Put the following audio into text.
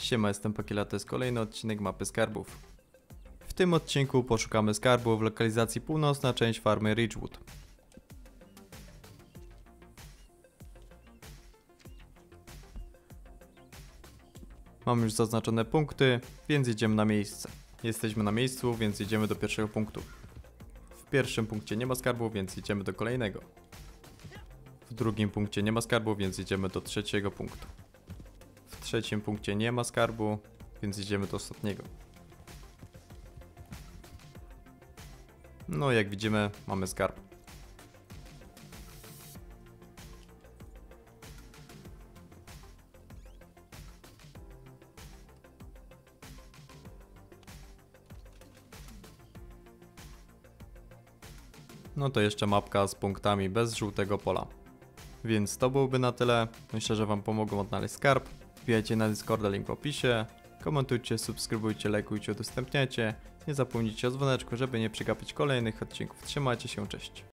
Siema, jestem Pakiela, to jest kolejny odcinek mapy skarbów. W tym odcinku poszukamy skarbu w lokalizacji północna część farmy Ridgewood. Mam już zaznaczone punkty, więc idziemy na miejsce. Jesteśmy na miejscu, więc idziemy do pierwszego punktu. W pierwszym punkcie nie ma skarbu, więc idziemy do kolejnego. W drugim punkcie nie ma skarbu, więc idziemy do trzeciego punktu. W trzecim punkcie nie ma skarbu, więc idziemy do ostatniego. No jak widzimy, mamy skarb. No to jeszcze mapka z punktami bez żółtego pola. Więc to byłoby na tyle. Myślę, że wam pomogą odnaleźć skarb. Wbijajcie na Discorda, link w opisie. Komentujcie, subskrybujcie, lajkujcie, udostępniajcie. Nie zapomnijcie o dzwoneczku, żeby nie przegapić kolejnych odcinków. Trzymajcie się, cześć.